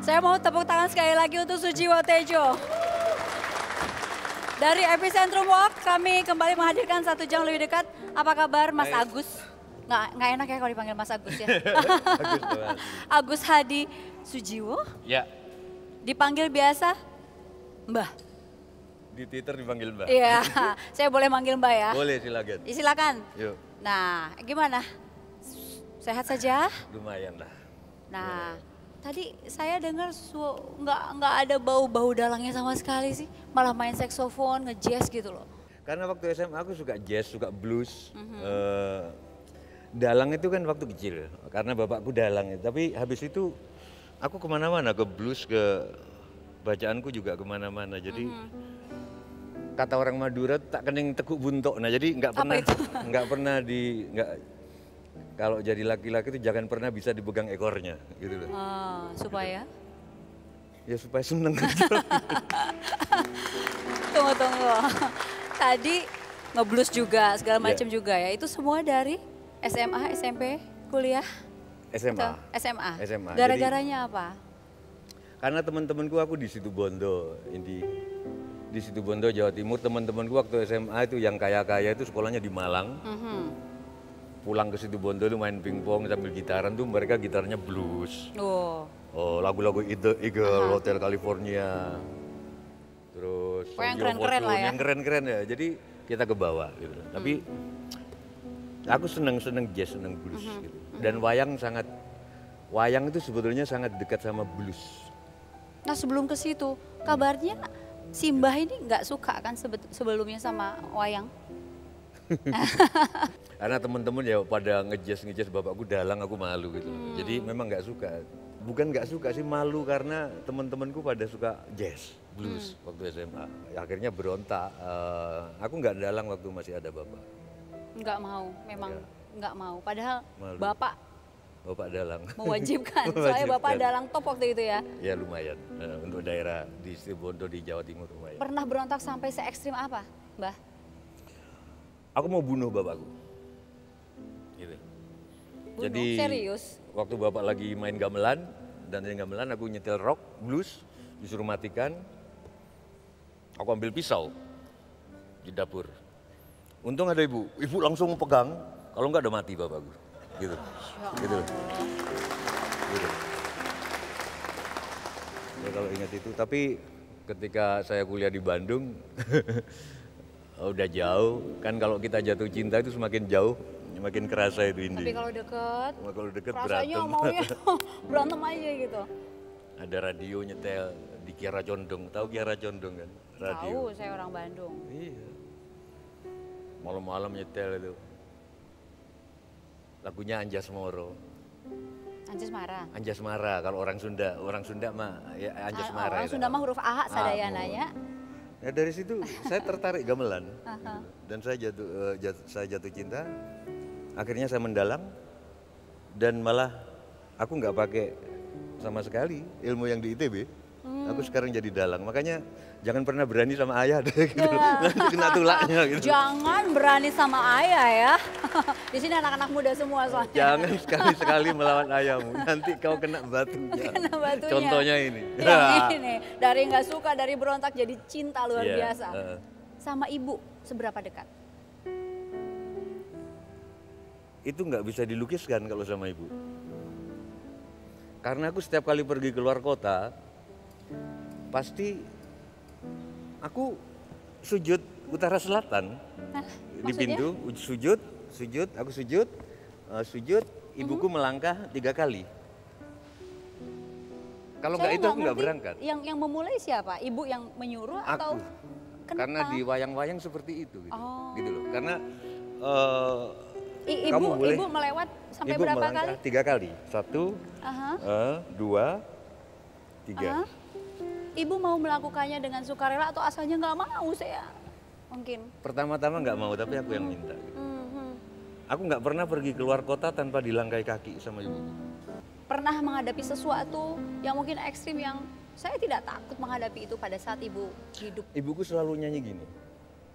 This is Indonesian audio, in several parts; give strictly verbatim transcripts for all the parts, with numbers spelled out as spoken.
Saya mau tepuk tangan sekali lagi untuk Sujiwo Tejo. Dari Epicentrum Walk kami kembali menghadirkan satu jam lebih dekat. Apa kabar Mas Baik. Agus? Nggak, nggak enak ya kalau dipanggil Mas Agus ya. Agus doang. Agus Hadi Sujiwo. Ya, Dipanggil biasa Mbah. di Twitter dipanggil Mbak. Iya, saya boleh manggil Mbak ya? Boleh silakan. Silakan. Yuk, Nah, gimana? Sehat saja? lumayan lah. Nah, tadi saya dengar su- nggak nggak ada bau-bau dalangnya sama sekali sih, malah main saksofon, nge-jazz gitu loh. Karena waktu S M A aku suka jazz, suka blues. Mhm. Eh, dalang itu kan waktu kecil, karena bapakku dalang. Tapi habis itu aku kemana-mana, ke blues, ke bacaanku juga kemana-mana. Jadi Mhm. kata orang Madura tak kening tekuk buntok. Nah jadi nggak Apa pernah, itu? nggak pernah di, nggak kalau jadi laki-laki itu jangan pernah bisa dipegang ekornya, gitu loh. Ah, supaya? Ya supaya seneng aja. Tunggu, tunggu. Tadi nge-blues juga, segala Iya. macam juga ya. Itu semua dari S M A, S M P, kuliah? S M A. Atau S M A. S M A. Gara-garanya apa? Karena teman-temanku aku di situ Bondo, di di situ Bondo Jawa Timur. Teman-temanku waktu S M A itu yang kaya-kaya itu sekolahnya di Malang. Mhm. Pulang ke situ Bondo itu main pingpong sambil gitaran tuh mereka gitarnya blues. Oh, Oh lagu-lagu Eagle, Eagle Hotel California. Terus Oh, yang Young keren-keren lah Fortune, ya. yang keren-keren ya. Jadi kita ke bawah gitu. Tapi aku seneng-seneng jazz, seneng blues Mhm. gitu. Dan wayang sangat, wayang itu sebetulnya sangat dekat sama blues. nah sebelum ke situ, kabarnya Simbah ini nggak suka kan sebet- sebelumnya sama wayang? Karena teman-teman ya pada ngejazz ngejazz bapakku dalang, aku malu gitu. Hmm. Jadi memang nggak suka. Bukan nggak suka sih, malu karena teman-temanku pada suka jazz, blues Hmm. waktu S M A. Akhirnya berontak. Eh, aku nggak dalang waktu masih ada bapak. Nggak mau, memang Ya. nggak mau. Padahal Malu. Bapak Bapak dalang. mewajibkan, soalnya Bapak Mewajibkan. dalang top waktu itu ya. Ya lumayan. Eh, untuk daerah di Situbondo di Jawa Timur lumayan. Pernah berontak sampai se ekstrim apa, Mbah? Aku mau bunuh bapakku. Gitu. Bunuh? Jadi Serius? waktu bapak lagi main gamelan dan main gamelan aku nyetel rock, blues, disuruh matikan. Aku ambil pisau di dapur. Untung ada ibu, ibu langsung pegang. Kalau enggak udah mati bapakku. Gitu. Ya Gitu. Allah. Gitu. Ya kalau ingat itu, tapi ketika saya kuliah di Bandung udah jauh, kan kalau kita jatuh cinta itu semakin jauh, semakin kerasa itu Tapi Indi. kalau deket, Cuma kalau deket rasanya berantem. maunya berantem aja gitu. Ada radio nyetel di Kiara Condong, tahu Kiara Condong kan? Radio. Tahu, saya orang Bandung. Iya. Malam-malam nyetel itu. Lagunya Anjas Moro. Anjis marah. Anjas Mara kalau orang Sunda, orang Sunda mah ya Anjas Ah, Mara. Orang itu. Sunda mah huruf A sadayana Ah, ya. Ya dari situ saya tertarik gamelan. Aha. Dan saya jatuh, eh, jat- saya jatuh cinta. Akhirnya saya mendalang dan malah aku nggak pakai sama sekali ilmu yang di I T B. Hmm. Aku sekarang jadi dalang. Makanya jangan pernah berani sama ayah deh gitu. Ya. Nanti kena tulaknya gitu. Jangan berani sama ayah ya. Di sini anak-anak muda semua soalnya. Jangan sekali-sekali melawan ayahmu. Nanti kau kena batunya. Kena batunya. Contohnya ini. Yang ini dari nggak suka, dari berontak jadi cinta luar Iya, biasa. eh. Sama ibu seberapa dekat? Itu nggak bisa dilukiskan kalau sama ibu. Karena aku setiap kali pergi keluar kota, pasti aku sujud utara selatan. Hah, Di maksudnya? pintu uj- sujud, sujud, aku sujud, eh, sujud, ibuku Mhm. melangkah tiga kali. Kalau nggak Saya itu aku nggak ngerti, berangkat. Yang yang memulai siapa? Ibu yang menyuruh atau Aku. kenapa? Karena di wayang-wayang seperti itu gitu. Oh. Gitu loh. Karena eh, I- kamu ibu boleh- ibu melewat sampai ibu berapa melangkah kali? tiga kali. Satu, Aha, eh, dua, tiga. aha. Ibu mau melakukannya dengan sukarela atau asalnya nggak mau saya? Mungkin. Pertama-tama nggak mau, tapi aku yang minta. gitu. Mhm. Aku nggak pernah pergi keluar kota tanpa dilangkai kaki sama ibu. Pernah menghadapi sesuatu yang mungkin ekstrim yang saya tidak takut menghadapi itu pada saat ibu hidup. Ibuku selalu nyanyi gini.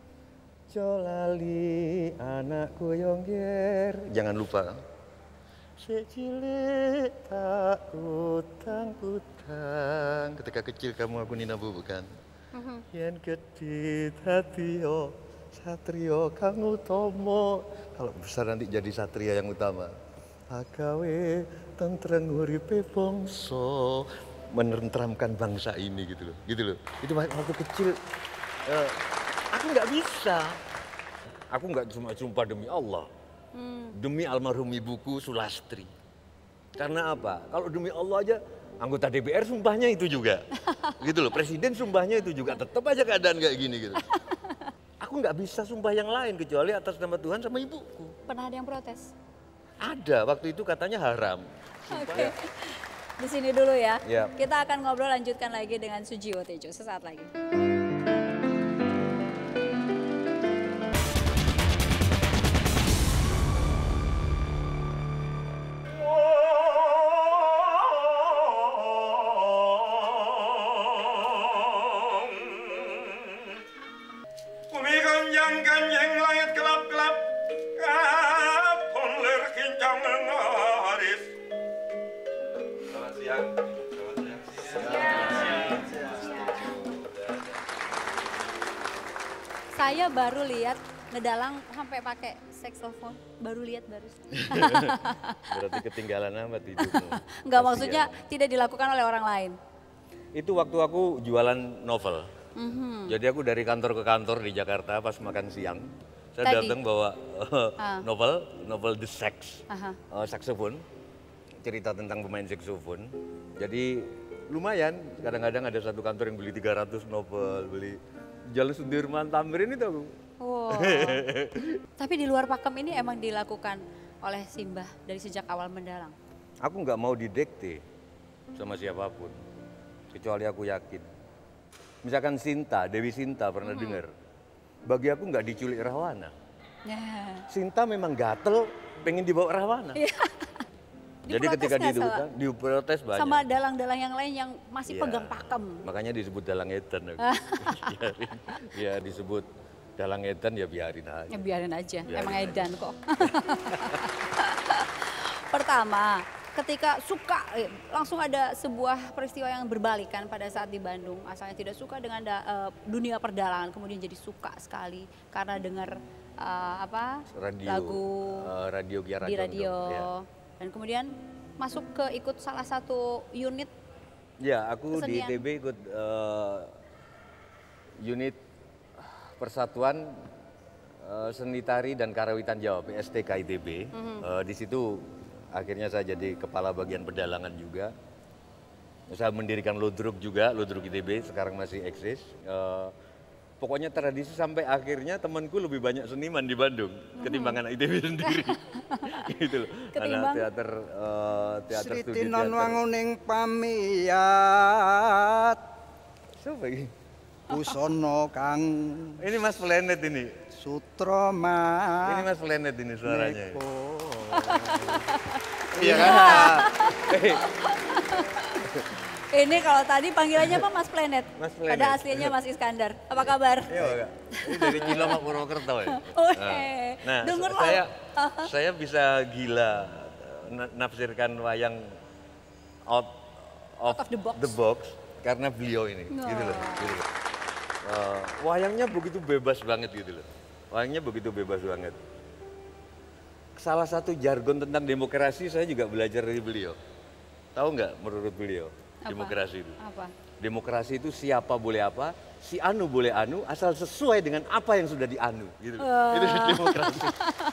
Jolali anakku yongger. Jangan lupa. Secilik tak kutang-kutang. Ketika kecil kamu aku Nina Bu bukan? Mhm. Yen gedhe dadi yo satrio kang utama. Kalau besar nanti jadi satria yang utama. Agawe tentreng uripe bangsa, menenteramkan bangsa ini gitu loh. Gitu loh. Itu waktu kecil eh, aku nggak bisa. Aku nggak cuma sumpah demi Allah. Hmm. Demi almarhum ibuku Sulastri. Karena apa? Kalau demi Allah aja anggota D P R sumpahnya itu juga. Gitu loh, presiden sumpahnya itu juga. Tetap aja keadaan kayak gini gitu. Aku nggak bisa sumpah yang lain kecuali atas nama Tuhan sama ibuku. Pernah ada yang protes? Ada, waktu itu katanya haram. Oke. Di sini dulu ya. Ya. Kita akan ngobrol lanjutkan lagi dengan Sujiwo Tejo sesaat lagi. Bumi ganjang-ganjing langit gelap-gelap kapon ler kincang mengaris. Selamat siang. Saya baru lihat ngedalang sampai pakai saxophone. Baru lihat baru. Berarti ketinggalan amat hidupmu. Enggak, Kasihan. maksudnya tidak dilakukan oleh orang lain. Itu waktu aku jualan novel. Mhm. Jadi aku dari kantor ke kantor di Jakarta pas makan siang. Saya Tadi? datang bawa Ah. novel, novel The Sax, Aha. uh, saxophone, cerita tentang pemain saxophone. Jadi lumayan, kadang-kadang ada satu kantor yang beli tiga ratus novel, beli Jalur Sudirman Tamrin itu aku. Wow. Tapi di luar pakem ini emang dilakukan oleh Simbah dari sejak awal mendalang. Aku nggak mau didekte sama siapapun, kecuali aku yakin. Misalkan Sinta, Dewi Sinta pernah dengar. Bagi aku nggak diculik Rahwana. Nah. Sinta memang gatel, pengen dibawa Rahwana. Iya. Jadi Diprotes ketika nggak di sama- diprotes banyak. Sama dalang-dalang yang lain yang masih Iya. pegang pakem. Makanya disebut dalang etan. Biarin. Ya disebut dalang etan ya biarin aja. Ya biarin aja, Biarin emang aja. edan kok. Pertama, ketika suka, eh, langsung ada sebuah peristiwa yang berbalikan pada saat di Bandung. Asalnya tidak suka dengan da- eh, dunia perdalangan, kemudian jadi suka sekali karena dengar eh, apa Radio, lagu eh, radio Kiara di Condong, radio. ya. Dan kemudian masuk ke ikut salah satu unit. Ya, aku di Kesenian. I T B ikut eh, unit Persatuan eh, Seni Tari dan Karawitan Jawa P S T K I T B. Eh, di situ akhirnya saya jadi kepala bagian pedalangan juga. Saya mendirikan Ludruk juga, Ludruk I T B sekarang masih eksis. Eh, pokoknya tradisi sampai akhirnya temanku lebih banyak seniman di Bandung ketimbang anak I T B sendiri. Gitu loh. Anak Ketimbang? teater eh, teater Sri studi Tinon teater. wanguning pamiyat Siapa ini? Busono kang Ini Mas Planet ini. Sutroma Ini Mas Planet ini suaranya. Neko. Iya kan? Eh, Ini kalau tadi panggilannya apa Mas Planet? Mas Planet. Pada aslinya Mas Iskandar. Apa kabar? Iya, Kak. Ini dari Ciloma Purwokerto ya. Oh, Nah, eh. nah, Denger lah. saya saya bisa gila na- nafsirkan wayang out of, Out of the box. box karena beliau ini, Nah. gitu loh. Gitu loh. Eh, wayangnya begitu bebas banget gitu loh. Wayangnya begitu bebas banget. Salah satu jargon tentang demokrasi saya juga belajar dari beliau. Tahu nggak menurut beliau Apa? demokrasi itu? Apa? Demokrasi itu siapa boleh apa, si anu boleh anu, asal sesuai dengan apa yang sudah dianu. Gitu. Itu demokrasi.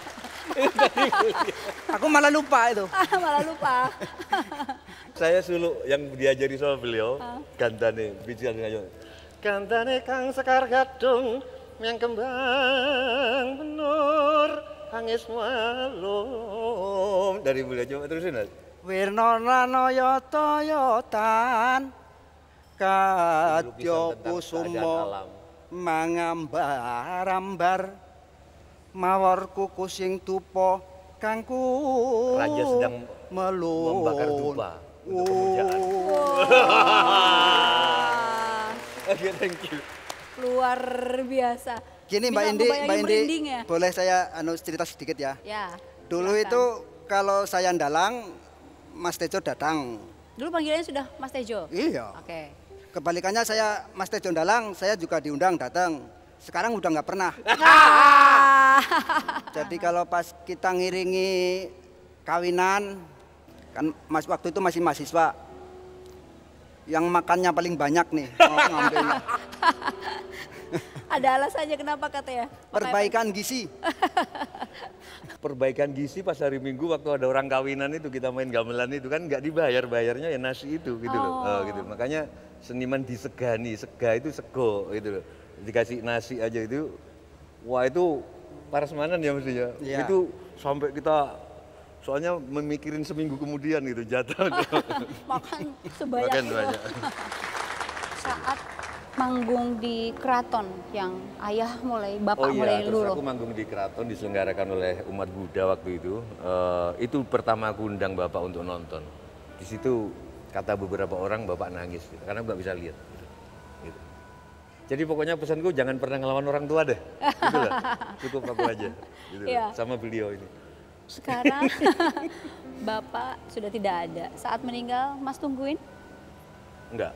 Aku malah lupa itu. Ah, malah lupa. Saya suluk yang diajari sama beliau, gantane, bicara dengan gantane kang sekar gadung, yang kembang benur, hangis malum. Dari beliau, coba terusin Mas. Wirna ranaya toyotan kadya Lukisan tentang keadaan kusumo alam. mangambar-ambar mawar kuku sing tupa kangku Raja sedang melun membakar dupa untuk kemujaan. Wah, Oke, thank you. luar biasa. Gini Bisa Mbak Indi, ngebayangin Mbak Indi, merinding ya? boleh saya anu cerita sedikit ya. Ya. Dulu silakan. itu kalau saya ndalang, Mas Tejo datang. Dulu panggilannya sudah Mas Tejo? Iya. Oke. Kebalikannya saya Mas Tejo ndalang, saya juga diundang datang. Sekarang udah nggak pernah. Jadi kalau pas kita ngiringi kawinan, kan mas waktu itu masih mahasiswa, yang makannya paling banyak nih, oh, ngambilnya. Ada alasannya kenapa katanya? Perbaikan gizi. Perbaikan gizi pas hari Minggu waktu ada orang kawinan itu kita main gamelan itu kan nggak dibayar, bayarnya ya nasi itu gitu loh. Oh. Eh, gitu. Makanya seniman disegani, sega itu sego gitu loh. Dikasih nasi aja itu, wah itu parasmanan ya mestinya. Iya. Itu sampai kita soalnya memikirin seminggu kemudian gitu jatuh. Makan sebanyak Makan itu. banyak. Saat manggung di keraton yang ayah mulai, bapak Oh mulai iya, terus luluh. aku manggung di keraton diselenggarakan oleh umat Buddha waktu itu. Eh, itu pertama aku undang bapak untuk nonton. Di situ kata beberapa orang bapak nangis gitu, karena nggak bisa lihat. Gitu. Jadi pokoknya pesanku jangan pernah ngelawan orang tua deh. Gitu lah. Cukup aku aja. Gitu Iya. loh, sama beliau ini. Sekarang bapak sudah tidak ada. Saat meninggal, Mas tungguin? Enggak.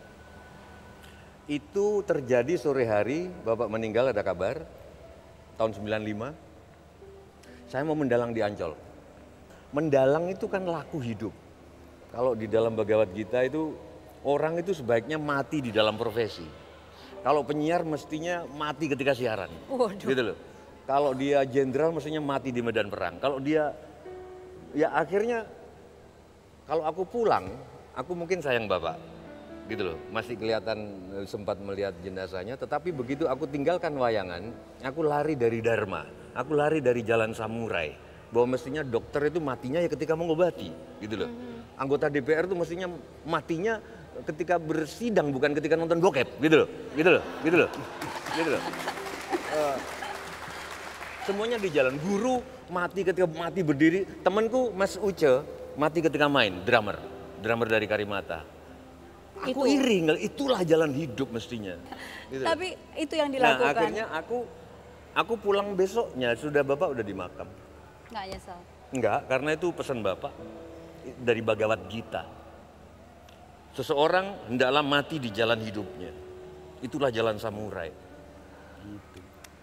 Itu terjadi sore hari, bapak meninggal ada kabar, tahun sembilan puluh lima. Saya mau mendalang di Ancol. Mendalang itu kan laku hidup. Kalau di dalam Bhagavad Gita itu, orang itu sebaiknya mati di dalam profesi. Kalau penyiar mestinya mati ketika siaran. Waduh. Gitu loh. Kalau dia jenderal mestinya mati di medan perang. Kalau dia, ya akhirnya, kalau aku pulang, aku mungkin sayang bapak. Gitu loh, masih kelihatan sempat melihat jenazahnya, tetapi begitu aku tinggalkan wayangan, aku lari dari dharma, aku lari dari jalan samurai, bahwa mestinya dokter itu matinya ya ketika mengobati, gitu loh. Anggota D P R itu mestinya matinya ketika bersidang, bukan ketika nonton bokep, gitu loh, gitu loh, gitu loh, gitu loh. Uh, semuanya di jalan. Guru mati ketika mati berdiri, temanku Mas Uce mati ketika main, drummer, drummer dari Karimata. Aku Itu. iri, nggak- itulah jalan hidup mestinya. Gitu. Tapi itu yang Nah dilakukan. akhirnya aku aku pulang besoknya sudah bapak udah di makam. Nggak nyesal. Enggak, karena itu pesan bapak dari Bhagavad Gita. Seseorang hendaklah mati di jalan hidupnya. Itulah jalan samurai. Gitu.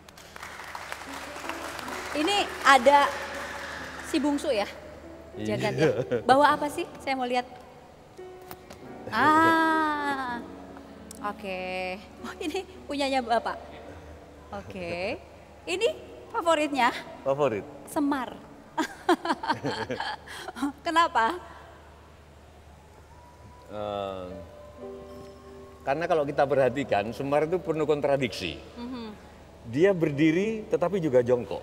Ini ada si bungsu ya, Jagat ya. Iya. Bawa apa sih? Saya mau lihat. Ah, oke. Oh, ini punyanya bapak. Oke. Ini favoritnya Favorit. Semar. Kenapa? Eh, karena kalau kita perhatikan, Semar itu penuh kontradiksi. Dia berdiri tetapi juga jongkok.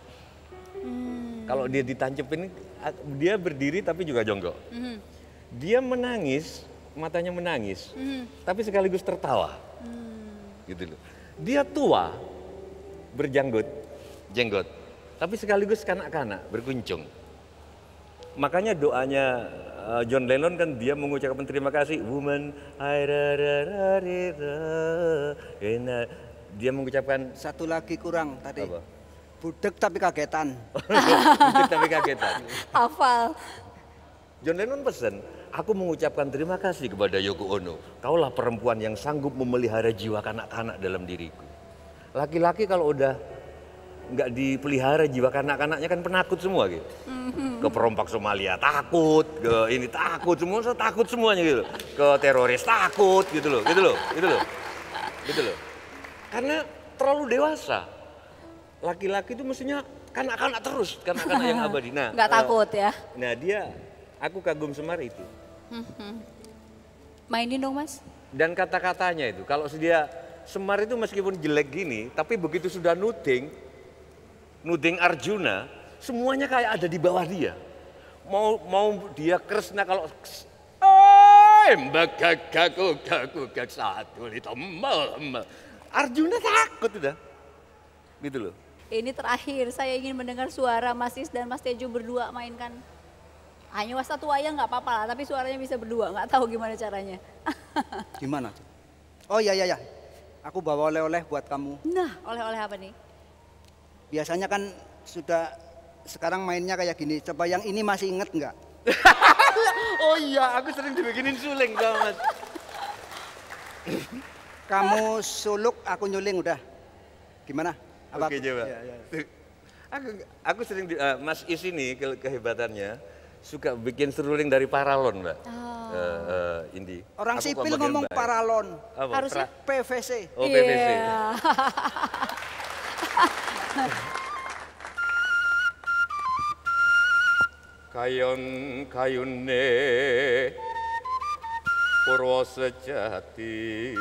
Kalau dia ditancepin, dia berdiri tapi juga jongkok. Dia menangis, matanya menangis, tapi sekaligus tertawa. Gitu loh. Dia tua, berjanggut, jenggot, tapi sekaligus kanak-kanak, berkuncung. Makanya doanya uh, John Lennon kan dia mengucapkan terima kasih, woman, hai ra ra ra ri ra, ena. Dia mengucapkan Satu lagi kurang tadi. apa? Budek tapi kagetan. Budek tapi kagetan. Hafal. John Lennon pesan, aku mengucapkan terima kasih kepada Yoko Ono. Kaulah perempuan yang sanggup memelihara jiwa kanak-kanak dalam diriku. Laki-laki kalau udah nggak dipelihara jiwa kanak-kanaknya kan penakut semua gitu. Ke perompak Somalia takut, ke ini takut, semua takut semuanya gitu. Ke teroris takut gitu loh, gitu loh, gitu loh. Gitu loh. Karena terlalu dewasa. Laki-laki itu mestinya kanak-kanak terus, kanak-kanak yang abadi. Nah, Nggak eh, takut ya. Nah dia, aku kagum Semar itu. Mainin dong Mas. Dan kata-katanya itu, kalau dia Semar itu meskipun jelek gini, tapi begitu sudah nuding, nuding Arjuna, semuanya kayak ada di bawah dia. Mau mau dia Kresna kalau mbak gaku gaku gak satu itu mal Arjuna takut udah, gitu loh. Ini terakhir saya ingin mendengar suara Mas Is dan Mas Tejo berdua mainkan. Hanya was satu wayang nggak apa-apa lah, tapi suaranya bisa berdua, nggak tahu gimana caranya. Gimana tuh? Oh iya iya iya. Aku bawa oleh-oleh buat kamu. Nah, oleh-oleh apa nih? Biasanya kan sudah sekarang mainnya kayak gini. Coba yang ini masih inget nggak? Oh iya, aku sering dibikinin suling sama Mas. Kamu suluk, aku nyuling udah. Gimana? Apa? Oke, coba. Ya, ya. Aku, aku sering, di, uh, Mas Is ini ke, kehebatannya suka bikin seruling dari paralon, Mbak. Oh. Uh, uh, Indi. Orang Aku sipil pembagian ngomong Mbak. paralon. Apa? Harusnya Pra- P V C. Oh, P V C. Iya. Kayon kayune purwa sejati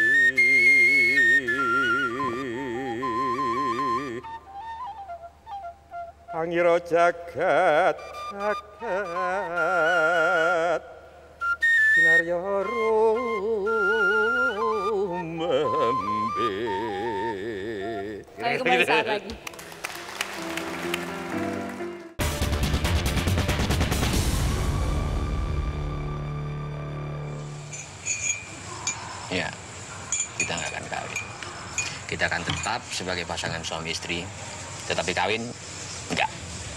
pangira jagat jagat kinarya rumembe. Kami kembali saat lagi. Ya, kita nggak akan kawin. Kita akan tetap sebagai pasangan suami istri, tetapi kawin enggak.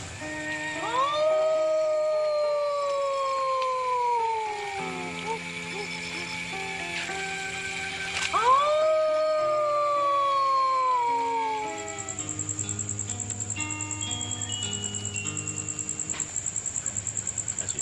Terima kasih.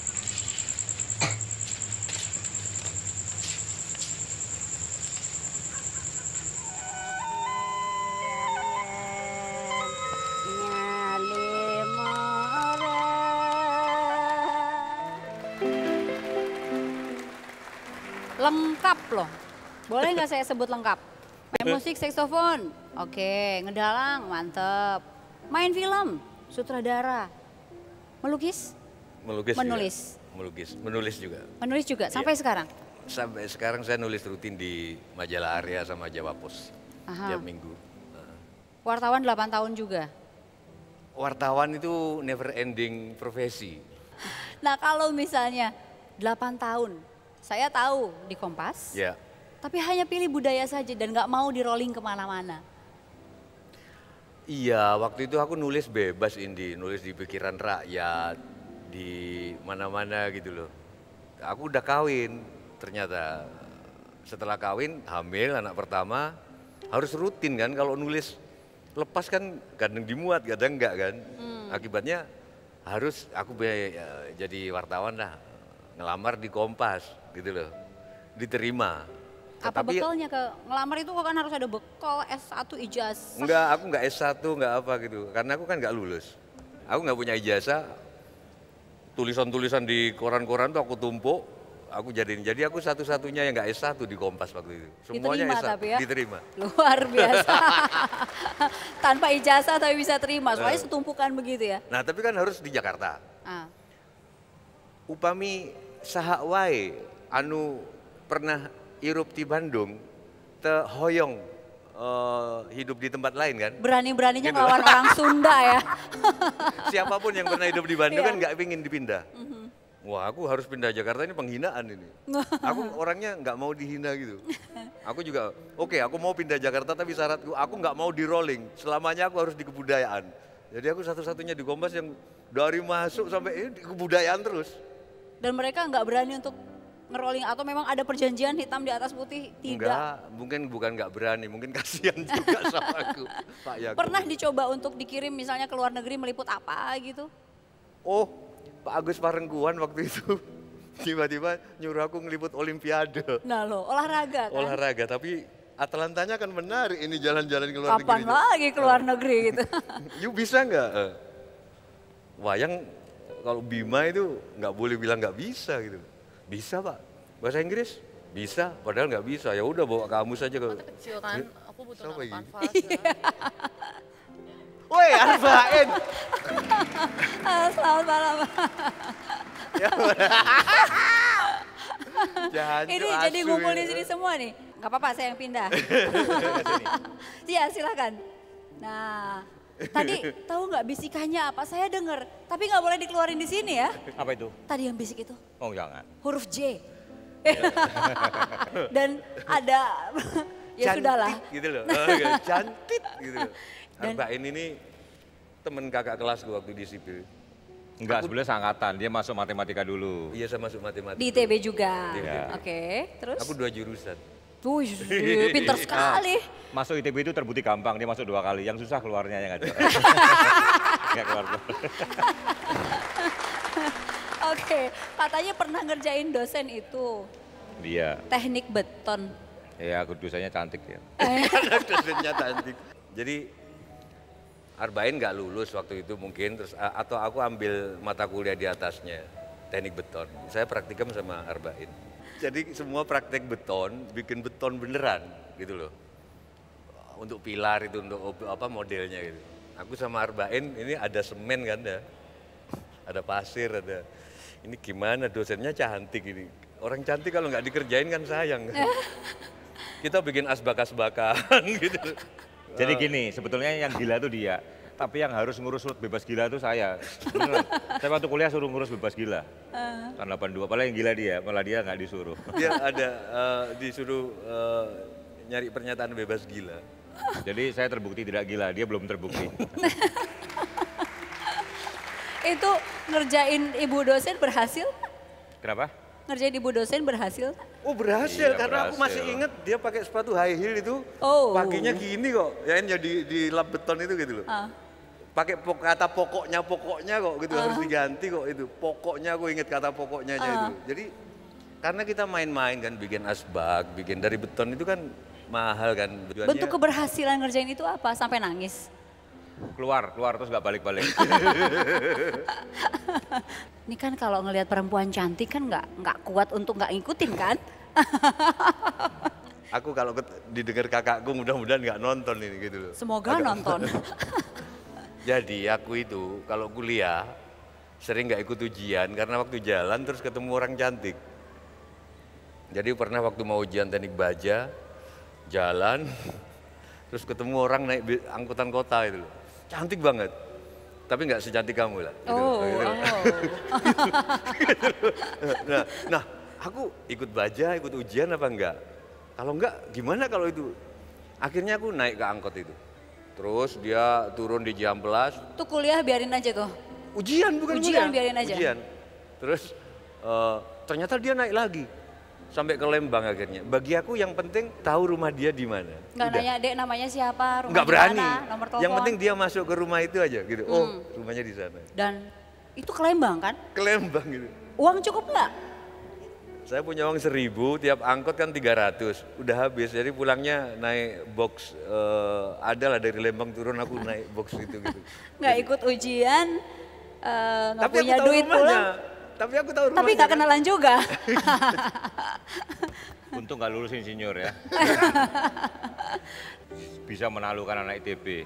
Lengkap loh. Boleh nggak saya sebut lengkap? Main musik, saksofon. Oke, ngedalang, mantep. Main film, sutradara. Melukis, Melukis Menulis. juga. Melukis, menulis juga. menulis juga, sampai Iya. sekarang. Sampai sekarang saya nulis rutin di majalah Arya sama Jawa Pos Aha. tiap minggu. Wartawan delapan tahun juga. Wartawan itu never ending profesi. Nah kalau misalnya delapan tahun, saya tahu di Kompas, Ya, tapi hanya pilih budaya saja dan nggak mau di rolling kemana-mana. iya waktu itu aku nulis bebas Indi, nulis di pikiran rakyat, di mana-mana gitu loh. Aku udah kawin, ternyata setelah kawin hamil anak pertama harus rutin kan kalau nulis lepas kan kadang dimuat kadang enggak kan. Akibatnya harus aku be- ya, jadi wartawan lah, ngelamar di Kompas gitu loh, diterima. Apa Tetapi bekalnya ke ngelamar itu kan harus ada bekal S satu ijazah. enggak, aku enggak S satu enggak apa gitu, karena aku kan enggak lulus. Aku enggak punya ijazah, tulisan-tulisan di koran-koran tuh aku tumpuk, aku jadiin. Jadi aku satu-satunya yang enggak S satu di Kompas waktu itu. Semuanya Diterima S satu, tapi ya? diterima. Luar biasa. Tanpa ijazah tapi bisa terima, soalnya setumpukan begitu ya. Nah tapi kan harus di Jakarta. Ah. Upami saha wae anu pernah irup di Bandung te hoyong eh, hidup di tempat lain kan. Berani-beraninya Gitu. ngelawan orang Sunda ya. Siapapun yang pernah hidup di Bandung Iya. kan nggak pingin dipindah. Wah aku harus pindah Jakarta ini penghinaan ini. Aku orangnya nggak mau dihina gitu. Aku juga oke aku mau pindah Jakarta tapi syaratku aku nggak mau di rolling. Selamanya aku harus di kebudayaan. Jadi aku satu-satunya di Kompas yang dari masuk sampai eh, di kebudayaan terus. Dan mereka nggak berani untuk ngerolling atau memang ada perjanjian hitam di atas putih? Tidak. Enggak, mungkin bukan nggak berani, mungkin kasihan juga sama aku, Pak Yaakub. Pernah dicoba untuk dikirim misalnya ke luar negeri meliput apa gitu? Oh, Pak Agus Parengkuan waktu itu tiba-tiba nyuruh aku ngeliput Olimpiade, Nah lo olahraga kan? olahraga. Tapi Atalantanya kan menarik ini jalan-jalan ke luar Kapan negeri. lagi ke luar negeri gitu? You bisa nggak? Eh, Wayang kalau Bima itu nggak boleh bilang nggak bisa gitu. Bisa Pak, bahasa Inggris bisa, padahal nggak bisa. Ya udah bawa kamus aja ke. Kecil kan, aku butuh Siapa nama ini? kanvas. Woi, Arbain. Ah, selamat malam. Jangan Ini jadi ngumpul di sini semua nih. Nggak apa-apa, saya yang pindah. Iya, silakan. Nah, tadi tahu nggak bisikannya apa? Saya dengar, tapi nggak boleh dikeluarin di sini ya. Apa itu? Tadi yang bisik itu Oh jangan. huruf J. Dan ada, ya Cantik sudahlah. gitu loh. Oh, iya, cantik gitu loh. Dan- Arbain ini temen kakak kelasku waktu di sipil. Enggak, sebenarnya seangkatan, dia masuk matematika dulu. Iya, saya masuk matematika. Di I T B juga. Di I T B. Ya. Oke, terus? Aku dua jurusan. Wih, pinter sekali. Masuk I T B itu terbukti gampang, dia masuk dua kali. Yang susah keluarnya yang ada. Nggak keluar. Oke, katanya pernah ngerjain dosen itu. Dia, Teknik beton. ya aku dosennya cantik ya. Karena dosennya cantik. Jadi Arbain nggak lulus waktu itu mungkin, terus a- atau aku ambil mata kuliah di atasnya, teknik beton. Saya praktikum sama Arbain. Jadi semua praktek beton, bikin beton beneran gitu loh. Untuk pilar itu, untuk op- apa modelnya gitu. Aku sama Arbain ini ada semen kan ya, ada pasir, ada. Ini gimana dosennya cantik ini. Orang cantik kalau nggak dikerjain kan sayang. Kita bikin asbak-asbakan gitu. Jadi gini, sebetulnya yang gila itu dia. Tapi yang harus ngurus bebas gila itu saya. Beneran. Saya waktu kuliah suruh ngurus bebas gila. Tahun delapan puluh dua, padahal yang gila dia, malah dia nggak disuruh. Dia ada eh, disuruh eh, nyari pernyataan bebas gila. Jadi saya terbukti tidak gila, dia belum terbukti. Itu ngerjain ibu dosen berhasil? Kenapa? Ngerjain ibu dosen berhasil? Oh berhasil, Iya, karena aku masih berhasil. inget dia pakai sepatu high heel itu, Oh. paginya gini kok, ya yang di, di lap beton itu gitu loh. Ah. Pakai pok- kata pokoknya pokoknya kok gitu, harus diganti kok itu. Pokoknya aku inget kata pokoknya itu. Jadi karena kita main-main kan, bikin asbak, bikin dari beton itu kan mahal kan. Tujuannya- Bentuk keberhasilan ngerjain itu apa? Sampai nangis? Keluar, keluar terus nggak balik-balik. Ini kan kalau ngelihat perempuan cantik kan nggak nggak kuat untuk nggak ngikutin kan? Aku kalau ket- didengar kakakku mudah-mudahan nggak nonton ini gitu loh. Semoga Agak- nonton. Jadi aku itu kalau kuliah sering nggak ikut ujian karena waktu jalan terus ketemu orang cantik. Jadi pernah waktu mau ujian teknik baja, jalan, terus ketemu orang naik bi- angkutan kota itu loh. Cantik banget, tapi nggak secantik kamu lah. gitu loh, Oh, gitu loh. oh. Nah, nah, aku ikut baja, ikut ujian apa enggak? Kalau enggak, gimana kalau itu? Akhirnya aku naik ke angkot itu. Terus dia turun di Ciamplas, Tuh kuliah biarin aja tuh. ujian bukan Ujian, kuliah. biarin aja. Ujian. Terus eh, ternyata dia naik lagi sampai ke Lembang akhirnya. Bagi aku yang penting tahu rumah dia di mana. Nggak Udah. nanya dek namanya siapa, rumah Nggak di berani. mana, nomor telepon. Yang penting dia masuk ke rumah itu aja gitu. Hmm. Oh, rumahnya di sana. Dan itu ke Lembang kan? Ke Lembang gitu. Uang cukup nggak? Saya punya uang seribu, tiap angkot kan tiga ratus, udah habis. Jadi pulangnya naik box, eh, ada lah dari Lembang turun aku naik box gitu gitu. Nggak ikut ujian, eh, nggak Tapi punya aku tahu duit rumahnya. pulang. Tapi aku tahu rumahnya. Tapi nggak kan. kenalan juga. Untung nggak lulus insinyur ya. Bisa menaklukkan anak I T B.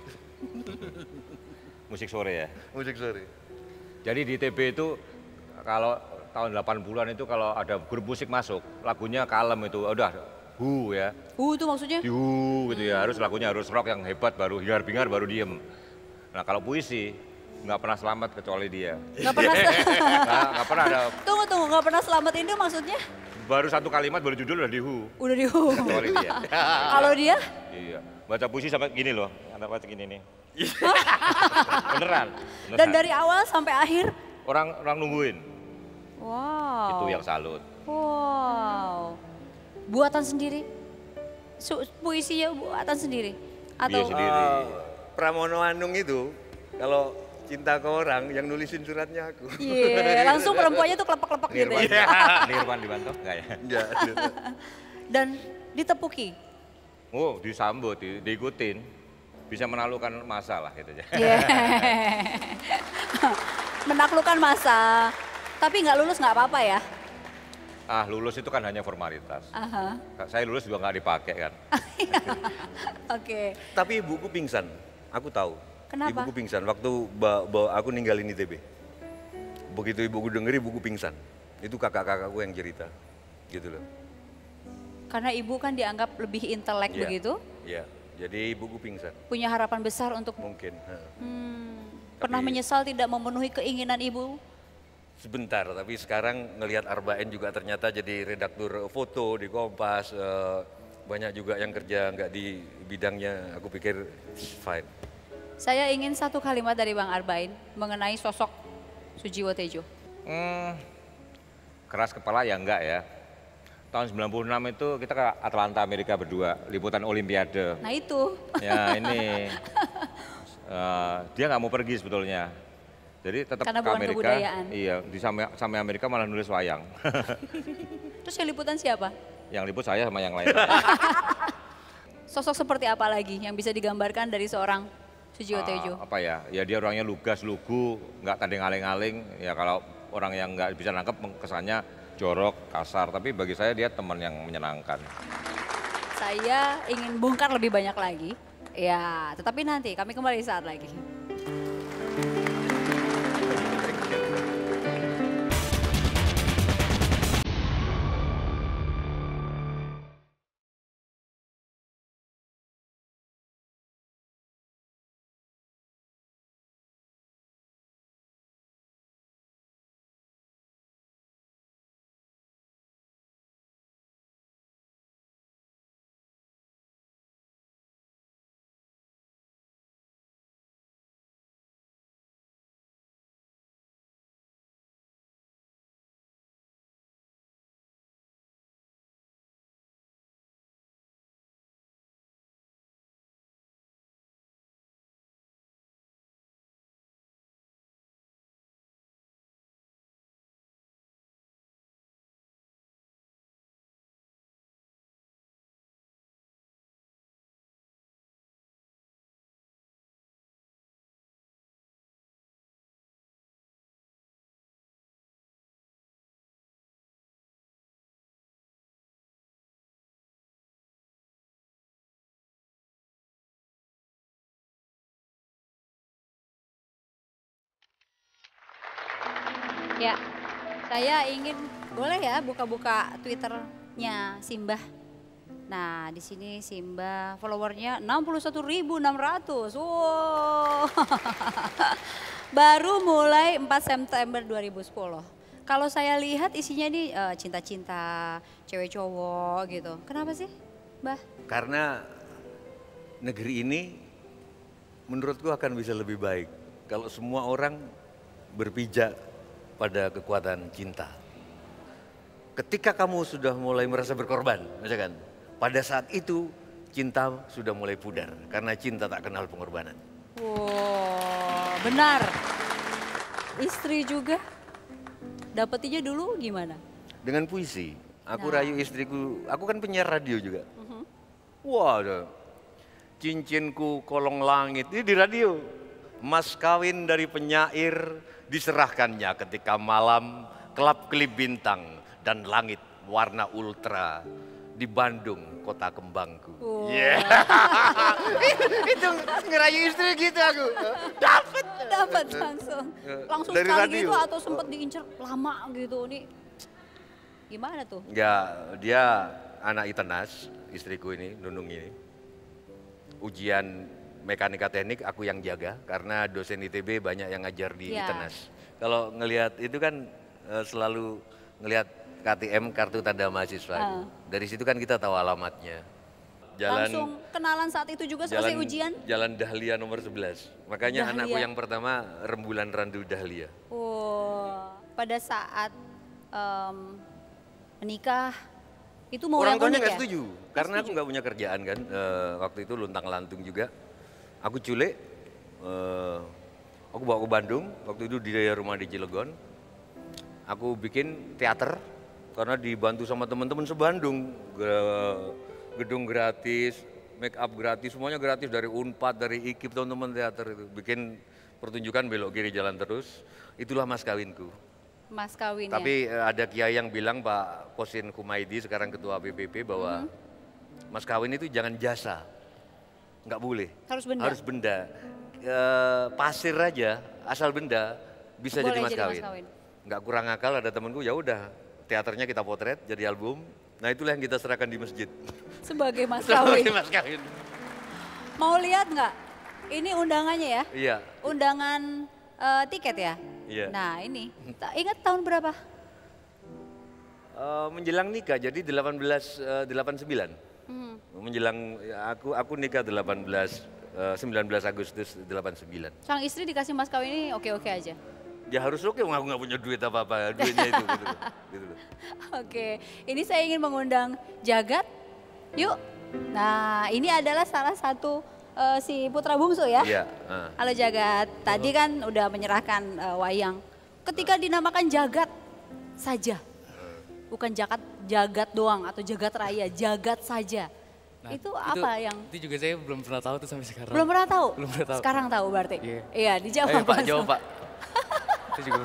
Musik sore ya. Musik sore. Jadi di I T B itu kalau tahun delapan puluhan itu kalau ada grup musik masuk, lagunya kalem itu, udah hu ya. Uh itu maksudnya? Di hu gitu ya, harus lagunya harus rock yang hebat baru hingar-bingar baru diem. Nah kalau puisi nggak pernah selamat kecuali dia. Nggak pernah. Nggak nggak pernah ada, Tunggu tunggu nggak pernah selamat itu maksudnya? baru satu kalimat baru judul udah di hu. Udah di hu. Kecuali dia. Kalau dia? Iya, baca puisi sampai gini loh, anak baca gini nih. Beneran, beneran. Dan dari awal sampai akhir? orang orang nungguin, Wow. itu yang salut. Wow. Buatan sendiri? Su puisinya buatan sendiri? Atau Iya, sendiri. Eh, Pramono Anung itu kalau cinta ke orang yang nulisin suratnya aku. Iya, langsung perempuannya tuh kelepek-kelepek gitu Nirwan, ya. Nirwan dibantu nggak ya? Enggak. Dan ditepuki. Oh, disambut, di, diikutin, bisa menaklukkan masalah gitu aja. Iya. Menaklukkan masa. Tapi nggak lulus nggak apa-apa ya? Ah, lulus itu kan hanya formalitas. Aha. Saya lulus juga nggak dipakai kan. Oke. Tapi ibuku pingsan, aku tahu. Kenapa? Ibuku pingsan waktu ba- ba- aku ninggalin I T B. Begitu ibuku denger ibuku pingsan. Itu kakak-kakakku yang cerita. Gitu loh. Karena ibu kan dianggap lebih intelek Iya. begitu, Iya, jadi ibuku pingsan. punya harapan besar untuk Mungkin. ha. hmm, pernah Tapi- menyesal tidak memenuhi keinginan ibu. Sebentar, tapi sekarang ngelihat Arbain juga ternyata jadi redaktur foto di Kompas. eh, banyak juga yang kerja nggak di bidangnya, aku pikir it's fine. Saya ingin satu kalimat dari Bang Arbain mengenai sosok Sujiwo Tejo. Hmm, keras kepala ya enggak ya. Tahun sembilan puluh enam itu kita ke Atlanta Amerika berdua, liputan Olimpiade. Nah itu. Ya ini, uh, dia nggak mau pergi sebetulnya. Jadi tetap Karena ke bukan Amerika. kebudayaan. Iya, di sampai, sampai Amerika malah nulis wayang. Terus yang liputan siapa? Yang liput saya sama yang lain. Sosok seperti apa lagi yang bisa digambarkan dari seorang Sujiwo Tejo? Uh, apa ya, ya dia orangnya lugas, lugu, nggak tanding aling-aling. Ya kalau orang yang nggak bisa nangkep kesannya jorok, kasar. Tapi bagi saya dia teman yang menyenangkan. Saya ingin bongkar lebih banyak lagi. Ya, tetapi nanti kami kembali saat lagi. Ya, saya ingin boleh ya buka-buka Twitternya Simbah. Nah, di sini Simbah followernya enam puluh satu ribu enam ratus. Wow. Baru mulai empat September dua ribu sepuluh. Kalau saya lihat isinya ini uh, cinta-cinta, cewek cowok gitu. Kenapa sih, Mbah? Karena negeri ini menurutku akan bisa lebih baik kalau semua orang berpijak pada kekuatan cinta. Ketika kamu sudah mulai merasa berkorban, misalkan, pada saat itu cinta sudah mulai pudar karena cinta tak kenal pengorbanan. Wow, benar. Istri juga dapetinya dulu gimana? Dengan puisi. Aku Nah. rayu istriku, aku kan penyiar radio juga. Mhm. Wah, ada cincinku kolong langit, ini di radio. Mas kawin dari penyair diserahkannya ketika malam kelap-kelip bintang dan langit warna ultra di Bandung, kota kembangku. Wow. Yeah. Itu ngerayu istri gitu aku. Dapat. Dapat langsung. Langsung Dari sekali radio. gitu atau sempat diincer lama gitu nih. Gimana tuh? Ya, dia anak ITENAS, istriku ini, Nunung ini. Ujian mekanika teknik aku yang jaga karena dosen I T B banyak yang ngajar di Ya. ITENAS. Kalau ngelihat itu kan eh, selalu ngelihat K T M kartu tanda mahasiswa. Ah. Dari situ kan kita tahu alamatnya. Jalan Langsung kenalan saat itu juga selesai jalan, ujian? Jalan Dahlia nomor sebelas. Makanya Dahlia. anakku yang pertama Rembulan Randu Dahlia. Oh, pada saat em, menikah itu mau Orang yang tuanya unik nggak ya? setuju, karena aku nggak punya kerjaan kan. Eh, waktu itu luntang lantung juga. Aku culik, eh, aku bawa ke Bandung, waktu itu di rumah di Cilegon. Aku bikin teater, karena dibantu sama teman-teman se-Bandung. Ge- Gedung gratis, make up gratis, semuanya gratis dari Unpad, dari I K I P, teman-teman teater itu. Bikin pertunjukan belok kiri jalan terus, itulah mas kawinku. Mas kawin ya? Tapi eh, ada kiai yang bilang, Pak Kosin Kumaidi, sekarang ketua B P P, bahwa mas kawin itu jangan jasa, nggak boleh. Harus benda? Harus benda. Eh, pasir aja, asal benda bisa Boleh jadi mas jadi mas kawin. kawin. Nggak kurang akal, ada temanku ya udah teaternya kita potret jadi album. Nah itulah yang kita serahkan di masjid. Sebagai mas Sebagai kawin. mas kawin. Mau lihat nggak? Ini undangannya ya? Iya. Undangan eh, tiket ya? Iya. Nah ini, Ta- ingat tahun berapa? Uh, menjelang nikah, jadi delapan belas delapan puluh sembilan. Hmm. Menjelang ya, aku aku nikah delapan belas uh, sembilan belas Agustus delapan puluh sembilan. Sang istri dikasih mas kawin ini oke-oke aja? Ya harus oke, aku nggak punya duit apa-apa, duitnya itu gitu loh. Gitu loh. Oke, ini saya ingin mengundang Jagat. Yuk. Nah, ini adalah salah satu uh, si putra bungsu ya. Iya. Uh. Halo Jagat. Tadi kan udah menyerahkan uh, wayang. Ketika dinamakan Jagat saja, bukan Jagat Jagat doang atau Jagat Raya, Jagat saja. Nah, itu apa yang? Itu juga saya belum pernah tahu tuh sampai sekarang. Belum pernah tahu. Belum pernah tahu. Sekarang tahu berarti. Iya. Iya, dijawab. Ayo Pak, langsung. jawab Pak. Itu juga.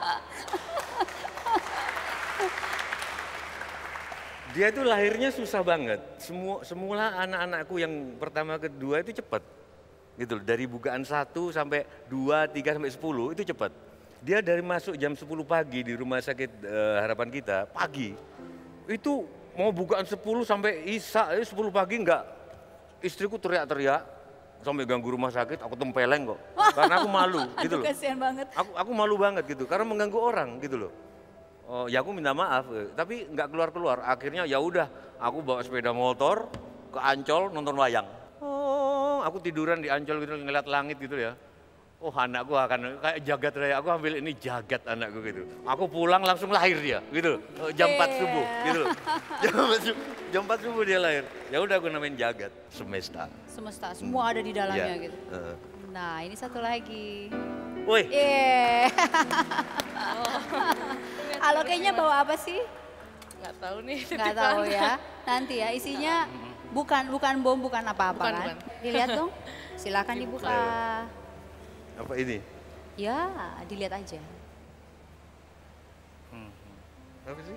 Dia itu lahirnya susah banget. Semua semula anak-anakku yang pertama kedua itu cepat. Gitu loh. Dari bukaan satu sampai dua, tiga sampai sepuluh itu cepat. Dia dari masuk jam sepuluh pagi di rumah sakit eh, Harapan Kita, pagi. Itu mau bukaan sepuluh sampai Isya, eh, sepuluh pagi enggak. Istriku teriak-teriak sampai ganggu rumah sakit, aku tempeleng kok. Karena aku malu gitu Aduh, loh. kasihan banget. Aku aku malu banget gitu karena mengganggu orang gitu loh. Oh, ya aku minta maaf, eh, tapi nggak keluar-keluar. Akhirnya ya udah, aku bawa sepeda motor ke Ancol nonton wayang. Oh, aku tiduran di Ancol gitu ngeliat langit gitu ya. Oh, anakku akan kayak Jagat Raya, aku ambil ini Jagat anakku gitu. Aku pulang langsung lahir dia gitu loh. Oh, jam empat subuh gitu loh. Jam empat subuh, jam empat subuh dia lahir. Ya udah aku namain Jagat Semesta. Semesta, semua ada di dalamnya Iya. gitu. Uh. Nah, ini satu lagi. Woi, Iya. Halo, kayaknya bawa apa sih? Nggak tahu nih. Nggak tahu ya. Nanti ya isinya bukan bukan bom, bukan apa-apa Bukan, kan? bukan. Dilihat dong. Silakan dibuka. apa ini? Ya, dilihat aja. Apa sih?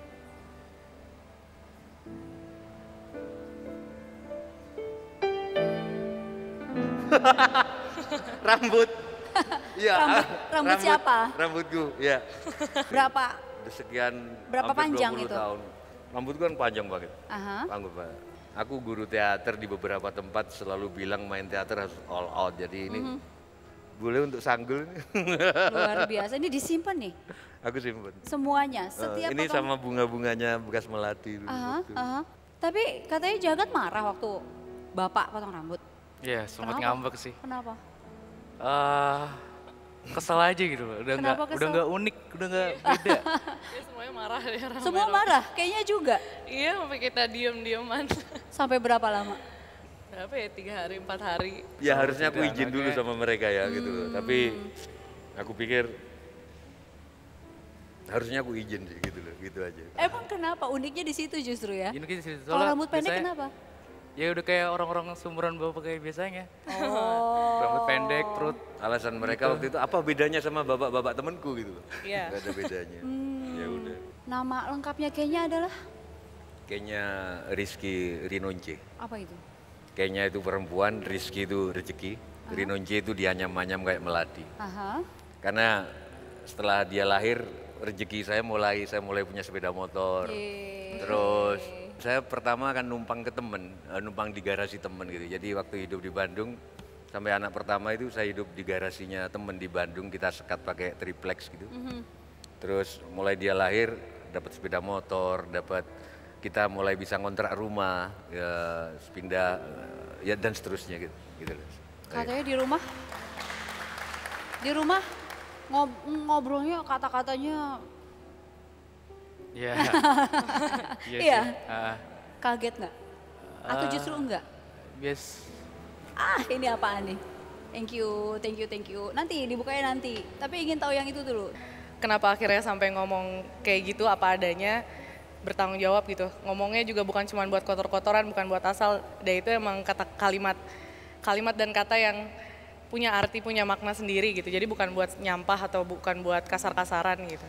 Rambut. Iya. Rambut- rambut siapa? Rambutku, ya. Berapa? Sekian Berapa hampir panjang dua puluh itu? tahun. Rambutku kan panjang banget. Aha. Panggul Pak. Aku guru teater di beberapa tempat selalu bilang main teater harus all out. Jadi ini Mhm. boleh untuk sanggul. Luar biasa. Ini disimpan nih Aku simpen. semuanya. Eh, Setiap ini potong- sama bunga-bunganya bekas melati. dulu. Aha, aha. Tapi katanya Jagat marah waktu bapak potong rambut. Iya, sempat Kenapa? ngambek sih. Kenapa? Eh, kesel aja gitu loh. Udah nggak Kenapa udah kesel? nggak unik, udah nggak beda. Ya, semuanya marah ya. rame Semua rame. marah, kayaknya juga. Iya, sampai kita diem-dieman. Sampai berapa lama? Berapa ya, tiga hari, empat hari. Ya harusnya aku Tidak, izin dulu anaknya. sama mereka ya gitu loh. Tapi Hmm. aku pikir harusnya aku izin sih gitu loh, gitu aja. Emang kenapa? Uniknya di situ justru ya. Ini kita sih, Kalau soalnya rambut pendek biasanya- kenapa? Ya udah kayak orang-orang sumuran bapak kayak biasanya. Oh. Rambut pendek, perut. Alasan mereka waktu itu apa bedanya sama bapak-bapak temanku gitu loh. Iya. Gak ada bedanya. Hmm. Ya udah. Nama lengkapnya kayaknya adalah Kayaknya Rizky Rinonce. apa itu? Kayaknya itu perempuan, Rizky itu rezeki. Rinonce itu dianyam-anyam kayak melati. Aha. Karena setelah dia lahir rezeki saya mulai saya mulai punya sepeda motor. Yeay. Terus saya pertama kan numpang ke temen, eh, numpang di garasi temen gitu. Jadi waktu hidup di Bandung sampai anak pertama itu saya hidup di garasinya temen di Bandung, kita sekat pakai triplex gitu. Mhm. Terus mulai dia lahir dapat sepeda motor, dapat kita mulai bisa ngontrak rumah, ya pindah eh, ya dan seterusnya gitu. gitu loh. Katanya di rumah, di rumah ngob- ngobrolnya kata-katanya Iya. Iya. sih. Ah, kaget nggak? Atau Ah. justru enggak? bias. Ah, ini apaan nih? Thank you, thank you, thank you. Nanti dibukanya nanti. Tapi ingin tahu yang itu dulu. Kenapa akhirnya sampai ngomong kayak gitu apa adanya, bertanggung jawab gitu. Ngomongnya juga bukan cuma buat kotor-kotoran, bukan buat asal. Dan itu emang kata kalimat, kalimat dan kata yang punya arti, punya makna sendiri gitu. Jadi bukan buat nyampah atau bukan buat kasar-kasaran gitu.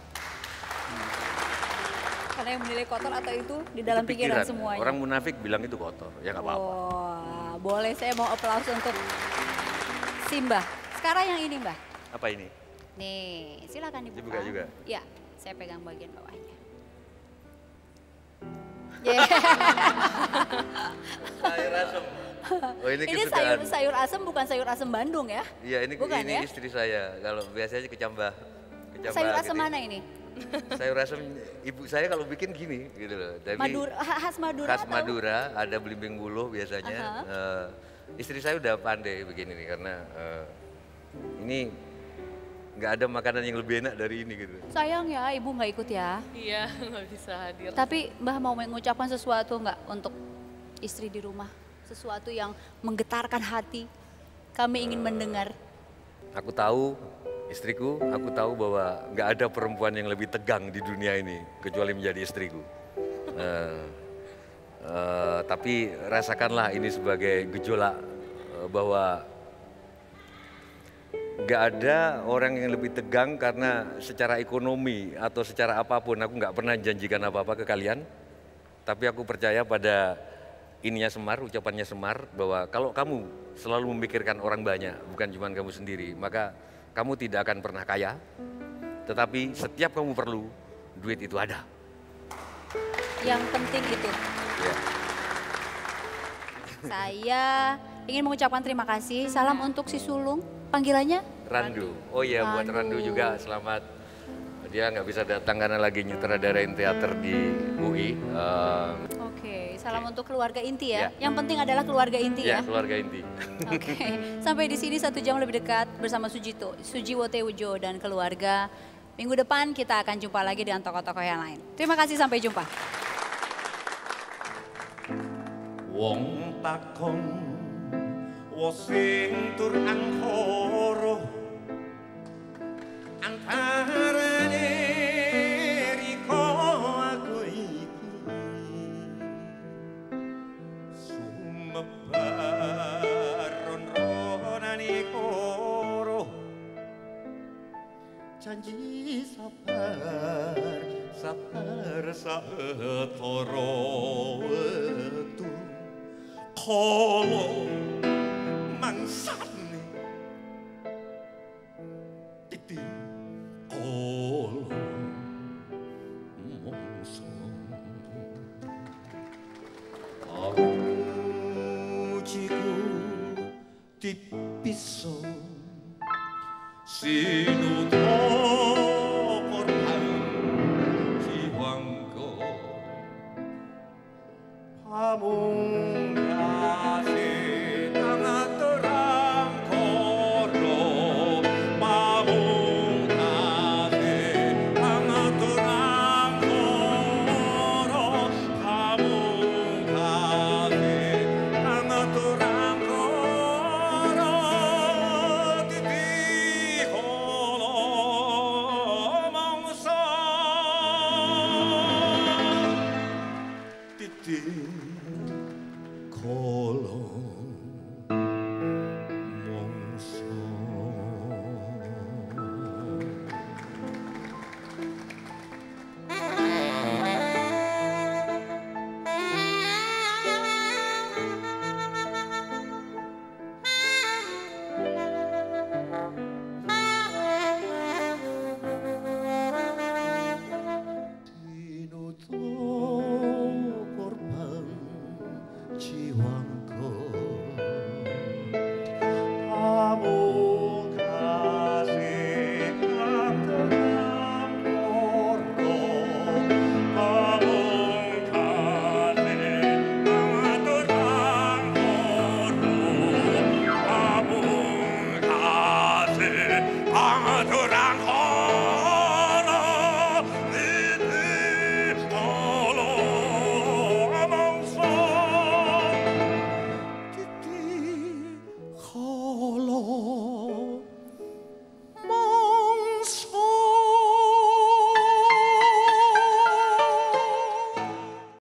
Karena yang menilai kotor atau itu di dalam Itu pikiran, semuanya. Orang munafik bilang itu kotor, ya nggak apa-apa. Wah, boleh saya mau aplaus untuk si Mbah. Sekarang yang ini Mbah. Apa ini? Nih, silakan dibuka. Dibuka juga? Iya, saya pegang bagian bawahnya. Yeah. Sayur asem. Oh ini, Ini kesukaan. sayur sayur asem bukan sayur asem Bandung ya? Iya ini Bukan ini ya? istri saya. Kalau biasanya kecambah. kecambah Sayur asem gede. mana ini? Sayur asem ibu saya kalau bikin gini gitu loh. Tapi Madura, khas Madura khas atau? Madura, ada belimbing buluh biasanya. Aha. Eh, istri saya udah pandai begini nih karena eh, ini nggak ada makanan yang lebih enak dari ini gitu. Sayang ya ibu nggak ikut ya. Iya, nggak bisa hadir. Tapi Mbah mau mengucapkan sesuatu nggak untuk istri di rumah? Sesuatu yang menggetarkan hati. Kami ingin mendengar. Aku tahu istriku, aku tahu bahwa nggak ada perempuan yang lebih tegang di dunia ini kecuali menjadi istriku. Eh, eh, tapi rasakanlah ini sebagai gejolak eh, bahwa nggak ada orang yang lebih tegang karena secara ekonomi atau secara apapun aku nggak pernah janjikan apa-apa ke kalian. Tapi aku percaya pada ininya Semar, ucapannya Semar bahwa kalau kamu selalu memikirkan orang banyak, bukan cuma kamu sendiri, maka kamu tidak akan pernah kaya. Tetapi setiap kamu perlu, duit itu ada. Yang penting itu. Ya. Saya ingin mengucapkan terima kasih. Salam untuk si sulung. Panggilannya? Randu. Oh iya, buat Randu juga selamat. Dia nggak bisa datang karena lagi nyutradarain teater di U I. Eh, Oke, salam untuk keluarga inti ya. Ya. Yang penting adalah keluarga inti ya, ya. keluarga inti. Oke, sampai di sini satu jam lebih dekat bersama Sujito, Sujiwo Tewojo dan keluarga. Minggu depan kita akan jumpa lagi dengan tokoh-tokoh yang lain. Terima kasih, sampai jumpa. Wong takon wosing tur angkara antarane riko aku iki sumebar ron-ronane koro janji sabar sabar saetara wektu kala mangsane titi kala mongso amujiku dipiso sinuto korban jiwangga pamung kasih tangan terang koro pamung kasih tangan terang koro pamung kasih tangan terang koro titi kolo mongso titi kolo